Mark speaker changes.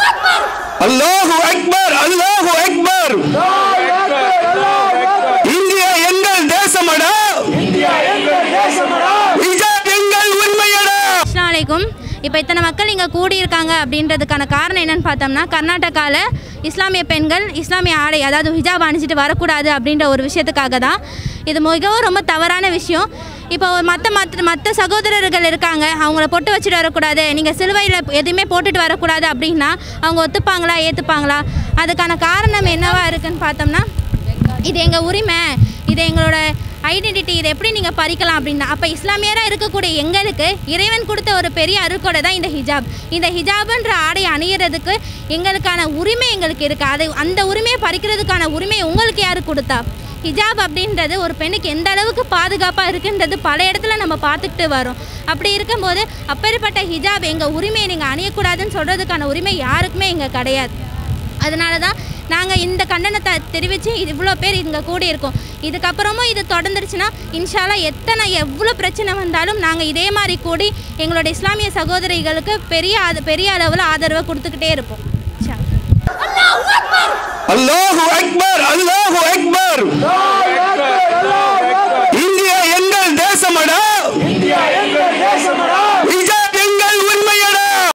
Speaker 1: அல்லாஹு அக்பர், அல்லாஹு அக்பர். இந்தியா எங்கள் தேசமடா, ஹிஜாப் எங்கள் உரிமையடா.
Speaker 2: அஸ்ஸலாமு அலைக்கும். இப்போ இத்தனை மக்கள் இங்கே கூடியிருக்காங்க அப்படின்றதுக்கான காரணம் என்னென்னு பார்த்தோம்னா, கர்நாடகாவில் இஸ்லாமிய பெண்கள் இஸ்லாமிய ஆடை அதாவது ஹிஜாப் அணிஞ்சிட்டு வரக்கூடாது அப்படின்ற ஒரு விஷயத்துக்காக தான். இது மிகவும் ரொம்ப தவறான விஷயம். இப்போ மற்ற சகோதரர்கள் இருக்காங்க, அவங்கள பொட்டு வச்சுட்டு வரக்கூடாது, நீங்கள் சிலுவையில் எதுவுமே போட்டுட்டு வரக்கூடாது அப்படின்னா அவங்க ஒத்துப்பாங்களா, ஏற்றுப்பாங்களா? அதுக்கான காரணம் என்னவா இருக்குன்னு பார்த்தோம்னா, இது எங்கள் உரிமை, இது எங்களோட ஐடென்டிட்டி, இதை எப்படி நீங்கள் பறிக்கலாம் அப்படின்னா, அப்போ இஸ்லாமியராக இருக்கக்கூடிய எங்களுக்கு இறைவன் கொடுத்த ஒரு பெரிய அருள்கொடை தான் இந்த ஹிஜாப். இந்த ஹிஜாப்ன்ற ஆடை அணிகிறதுக்கு எங்களுக்கான உரிமை எங்களுக்கு இருக்குது. அந்த உரிமையை பறிக்கிறதுக்கான உரிமை உங்களுக்கு யார் கொடுத்தா? ஹிஜாப் அப்படின்றது ஒரு பெண்ணுக்கு எந்த அளவுக்கு பாதுகாப்பாக இருக்குன்றது பல இடத்துல நம்ம பார்த்துக்கிட்டு வரோம். அப்படி இருக்கும்போது அப்பேற்பட்ட ஹிஜாப் எங்கள் உரிமையை நீங்கள் அணியக்கூடாதுன்னு சொல்கிறதுக்கான உரிமை யாருக்குமே இங்கே கிடையாது. அதனால தான் நாங்கள் இந்த கண்டனத்தை தெரிவித்து இவ்வளோ பேர் இங்கே கூடியிருக்கோம். இதுக்கப்புறமும் இது தொடர்ந்துருச்சுன்னா இன்ஷால்லா எவ்வளோ பிரச்சனை வந்தாலும் நாங்கள் இதே மாதிரி கூடி எங்களோட இஸ்லாமிய சகோதரிகளுக்கு பெரிய அளவில் ஆதரவை கொடுத்துக்கிட்டே இருப்போம்.
Speaker 1: அல்லாஹு அக்பர், அல்லாஹு அக்பர்.